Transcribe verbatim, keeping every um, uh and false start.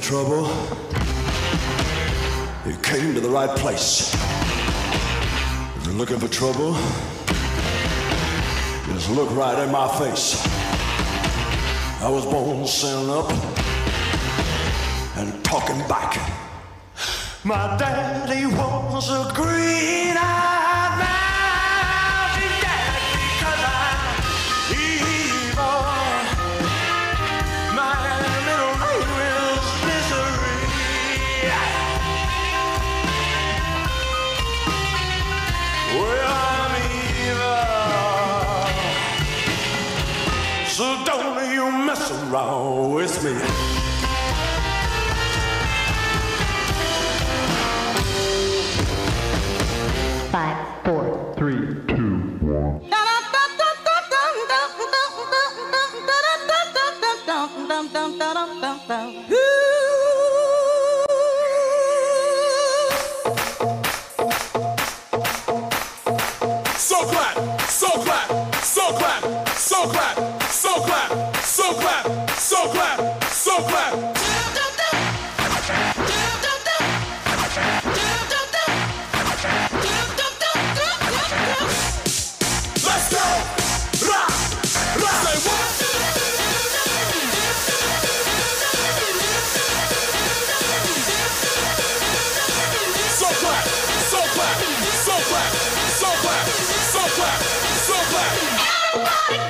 trouble, you came to the right place. If you're looking for trouble, just look right in my face. I was born standing up and talking back. My daddy was a green-eyed mountain dad because I'm evil. My middle name is misery. Well, I'm evil, so don't you mess around with me. Five, four, three, two, one. So clap, so clap, so clap, so clap, so clap, so clap, so clap, so clap. Let's go! Rock! Rock! Say what? So clap! So clap! So clap! So clap! So clap! So clap! Everybody